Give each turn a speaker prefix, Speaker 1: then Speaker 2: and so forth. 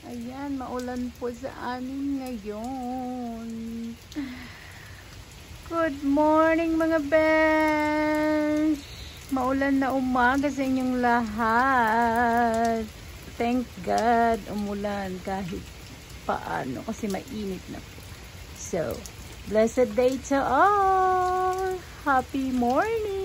Speaker 1: Ayan, maulan po sa amin ngayon. Good morning mga besh! Maulan na umaga sa inyong lahat. Thank God, umulan kahit paano kasi mainit na po. So, blessed day to all! Happy morning!